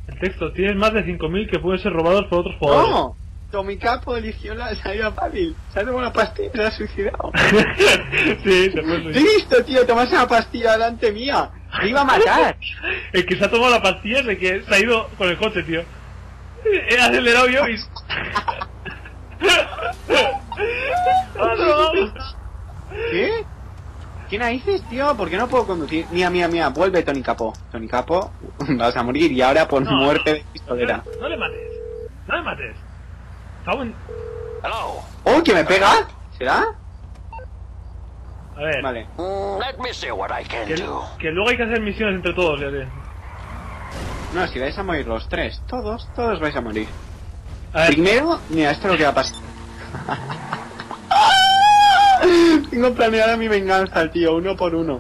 El texto, tienes más de 5000 que pueden ser robados por otros jugadores. ¡No! Tomicapo eligió la salida fácil. Se ha tomado una pastilla y se ha suicidado. Sí, se puede ¿Qué he subir. visto, tío? Tomarse una pastilla delante mía. Me iba a matar. El que se ha tomado la pastilla es el que se ha ido con el coche, tío. He acelerado yo y... ¡Ah, no! ¿Qué? ¿Qué narices, tío? ¿Por qué no puedo conducir? Mía, vuelve Tony Capo. Tony Capo, vas a morir y ahora por No, muerte no. de pistolera. No le mates. No le mates. Cago en... ¡Oh, que me pega! ¿Será? A ver. Vale. Let me see what I can do. Que luego hay que hacer misiones entre todos, ya sé. No, si vais a morir los tres. Todos vais a morir. A ver. Primero, mira, esto es lo que va a pasar. Tengo planeada mi venganza, tío, uno por uno.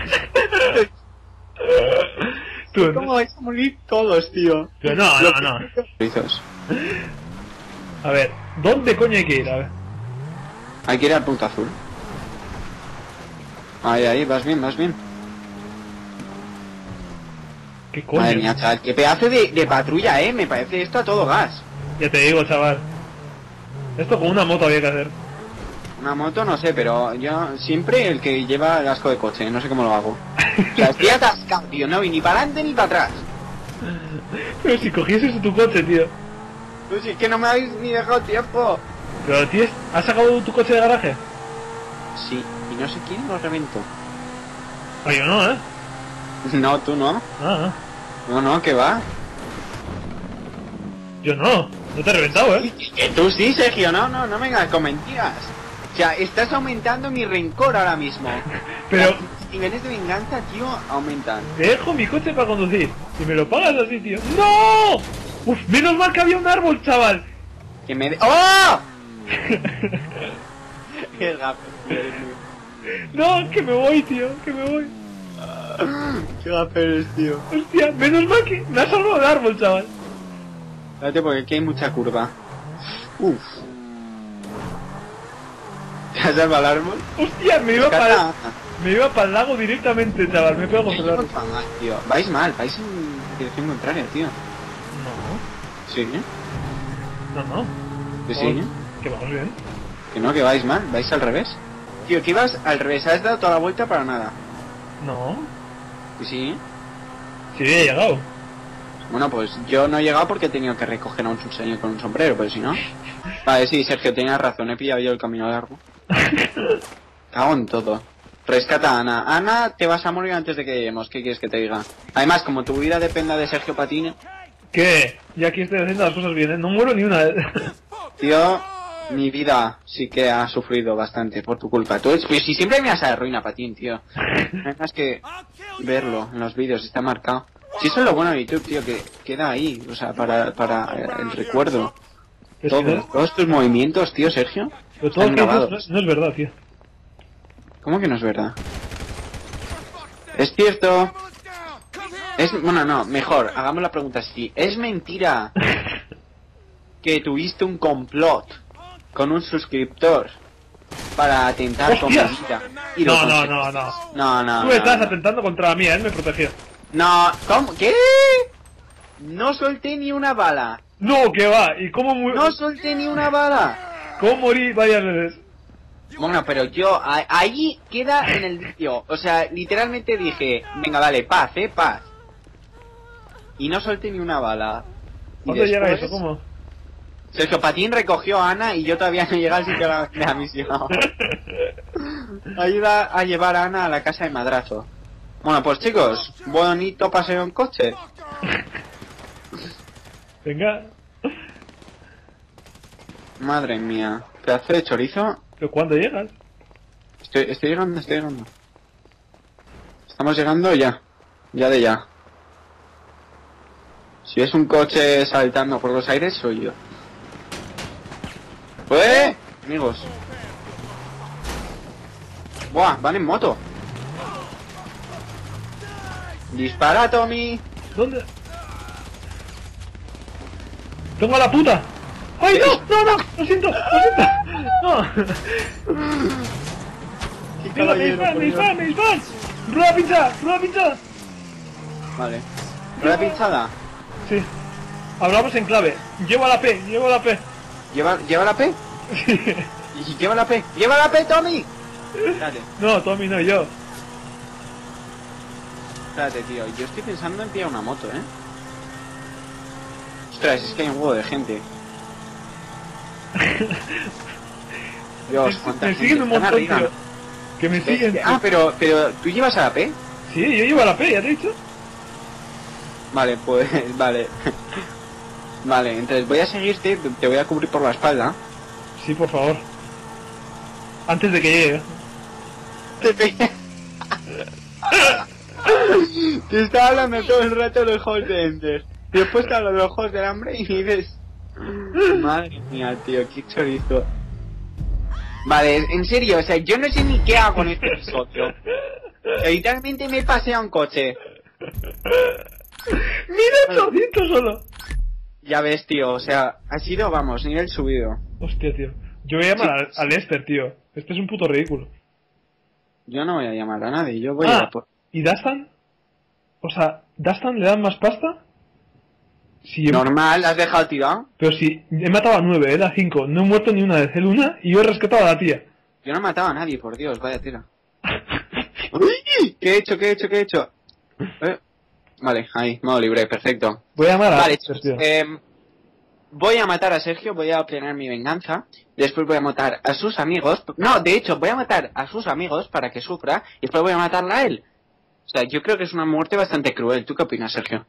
Tú, ¿Cómo vais a morir todos, tío? Pero no. Rizos. A ver, ¿dónde coño hay que ir? A ver. Hay que ir al punto azul. Ahí, vas bien. ¿Qué coño? Madre mía, chaval, qué pedazo de patrulla, me parece esto a todo gas. Ya te digo, chaval. Esto con una moto había que hacer. Una moto no sé, pero yo siempre el que lleva el asco de coche, no sé cómo lo hago. O sea, estoy atascado, tío, no voy ni para adelante ni para atrás. Pero si cogieses tu coche, tío. Pues es que no me habéis ni dejado tiempo. Pero, tío, ¿has sacado tu coche de garaje? Sí, y no sé quién lo reventó. Ah, yo no, ¿eh? No, tú no. Ah, No, ¿qué va? yo no. No te he reventado, ¿eh? Que tú sí, Sergio, no vengas con mentiras. O sea, estás aumentando mi rencor ahora mismo. Pero Los niveles de venganza, tío, aumentan. te dejo mi coche para conducir. Y me lo pagas así, tío. ¡No! Uf, menos mal que había un árbol, chaval. Que me ¡Oh! Qué gafe, No, que me voy, tío, que me voy. qué gafe eres, tío. Hostia, menos mal que me has salvado el árbol, chaval. Espérate, porque aquí hay mucha curva. Uf. ¿Te has salvado el árbol? Hostia, me iba para el lago directamente, chaval. Me pego contra el árbol. Tío. Vais mal, vais en dirección contraria, tío. No, Sí, no. que sí, Que vamos bien. que no, que vais mal, vais al revés. Tío, que ibas al revés, has dado toda la vuelta para nada. No. Que sí. Sí, he llegado. Bueno, pues yo no he llegado porque he tenido que recoger a un señor con un sombrero, pero si no... Vale, sí, Sergio, tenías razón, he pillado yo el camino largo. Cago en todo. Rescata a Ana. Ana, te vas a morir antes de que lleguemos, ¿qué quieres que te diga? Además, como tu vida dependa de Sergio Patine... ¿Qué? Ya aquí estoy haciendo las cosas bien, ¿eh? No muero ni una vez. Tío, mi vida sí que ha sufrido bastante por tu culpa. Tú, pues si siempre me vas a arruinar, Patín, tío. No hay más que verlo en los vídeos, está marcado. Si eso es lo bueno de YouTube, tío, que queda ahí, o sea, para el recuerdo. Es que no- Todos tus movimientos, tío, Sergio, pero todo están lo que dices grabados. no es verdad, tío. ¿Cómo que no es verdad? Es cierto. Bueno, no, mejor, hagamos la pregunta así. ¿Es mentira que tuviste un complot con un suscriptor para atentar con mi ¡Hostias! vida? Y lo No. conseguiste? No. Tú estás atentando contra la mía, él me protegió. No, ¿cómo? ¿Qué? No solté ni una bala. No, que va. ¿Y cómo No solté ni una bala. cómo morí varias veces? Bueno, pero yo, ahí queda en el vídeo. O sea, literalmente dije, venga, vale, paz, paz. Y no solté ni una bala. Y ¿Cuándo llega después, eso? ¿Cómo? Sergio Patín recogió a Ana y yo todavía no llegué al sitio de la misión. Ayuda a llevar a Ana a la casa de madrazo. Bueno, pues chicos, bonito paseo en coche. Venga. Madre mía, pedazo de chorizo. ¿Pero cuándo llegas? Estoy llegando. Estamos llegando ya. Ya de ya. Si es un coche saltando por los aires, soy yo. ¡Eh! Amigos. Buah, van en moto. Dispara, Tommy. ¿Dónde? ¡Tengo a la puta! ¡Ay, no! ¡Lo siento! ¡No! ¡Mira, me disparan! ¡Rueda pinchada! Vale. ¿Rueda pinchada? Sí. Hablamos en clave. Llevo a la P, llevo a la P. ¿Lleva la P? Sí. ¿Y lleva la P? ¡Lleva la P, Tommy! Espérate, No, Tommy no, yo. espérate, tío. Yo estoy pensando en pillar una moto, ¿eh? Ostras, es que hay un huevo de gente. Dios, cuánta Me gente. siguen un Están montón, arriba. tío. Que me siguen. tío. Ah, pero ¿tú llevas a la P? Sí, yo llevo a la P, ¿ya te he dicho? Vale, pues, vale. Vale, entonces voy a seguirte, te voy a cubrir por la espalda. Sí, por favor. Antes de que llegue. Te estaba hablando todo el rato de los juegos de Ender. Y después te hablo de los juegos del hambre y dices... Madre mía, tío, qué chorizo. Vale, en serio, o sea, yo no sé ni qué hago en este episodio. O sea, literalmente me he paseado en coche. ¡Mira, 800 solo! Ya ves, tío, o sea, ha sido, vamos, nivel subido. Hostia, tío. Yo voy a llamar a Lester, tío. Este es un puto ridículo. Yo no voy a llamar a nadie, yo voy Ah, a... por... ¿y Dastan? O sea, ¿Dastan le dan más pasta? Si he- Normal, ¿has dejado tirado? Pero si he matado a 9, era 5. No he muerto ni una vez. El una y yo he rescatado a la tía. Yo no he matado a nadie, por Dios, vaya tira. ¡Uy! ¿Qué he hecho, qué he hecho, qué he hecho? Vale, ahí, modo libre, perfecto. Voy a llamar a Vale, Lester, tío. voy a matar a Sergio, voy a planear mi venganza. Después voy a matar a sus amigos. No, de hecho, voy a matar a sus amigos para que sufra. Y después voy a matarla a él. O sea, yo creo que es una muerte bastante cruel. ¿Tú qué opinas, Sergio?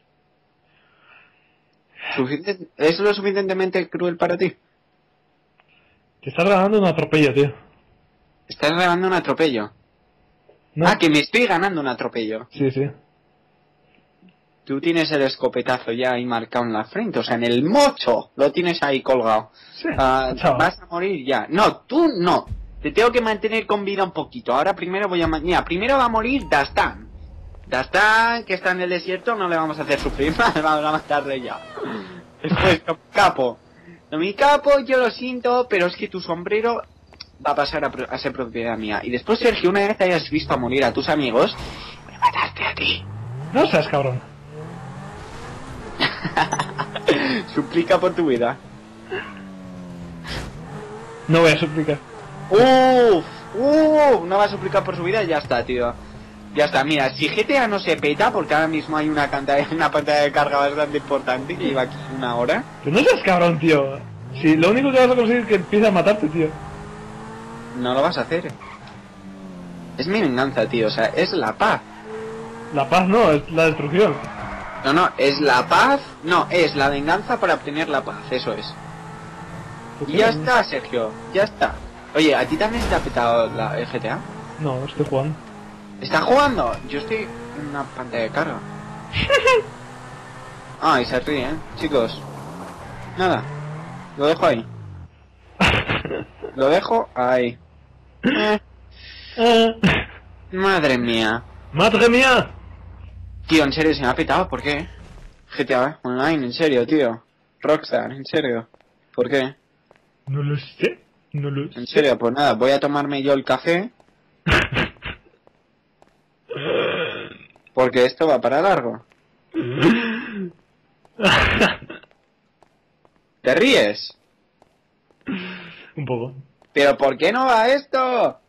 ¿Es lo suficientemente cruel para ti? Te estás ganando un atropello, tío. Estás ganando un atropello. ¿No? Ah, que me estoy ganando un atropello. Sí, sí. Tú tienes el escopetazo ya ahí marcado en la frente, o sea, en el mocho lo tienes ahí colgado. Sí, Vas a morir ya. No, tú no. Te tengo que mantener con vida un poquito. Ahora primero voy a... Mira, primero va a morir Dastan. Dastan, que está en el desierto, no le vamos a hacer sufrir más, vamos a matarle ya. Después, Capo. No, mi Capo, yo lo siento, pero es que tu sombrero va a pasar a ser propiedad mía. Y después, Sergio, una vez hayas visto a morir a tus amigos, voy a matarte a ti. No seas cabrón. Suplica por tu vida. No voy a suplicar. No va a suplicar por su vida, ya está, tío. Ya está, mira, si GTA no se peta, porque ahora mismo hay una pantalla de carga bastante importante, que lleva aquí 1 hora. Pero no seas cabrón, tío. Si lo único que vas a conseguir es que empiece a matarte, tío. No lo vas a hacer. Es mi venganza, tío, o sea, es la paz. La paz no, es la destrucción. No, es la paz, no, es la venganza para obtener la paz, eso es. ¿Por Y qué ya no? está, Sergio, ya está. Oye, ¿a ti también te ha petado el GTA? No, estoy jugando. ¿Está jugando? Yo estoy en una pantalla de carga. Ah, y se ríen, chicos. Nada, lo dejo ahí. Lo dejo ahí. Madre mía. ¡Madre mía! Tío, en serio, se me ha petado, ¿por qué? GTA Online, en serio, tío. Rockstar, en serio. ¿Por qué? No lo sé. No lo sé. En serio, pues nada, voy a tomarme yo el café. Porque esto va para largo. ¿Te ríes? Un poco. ¿Pero por qué no va esto?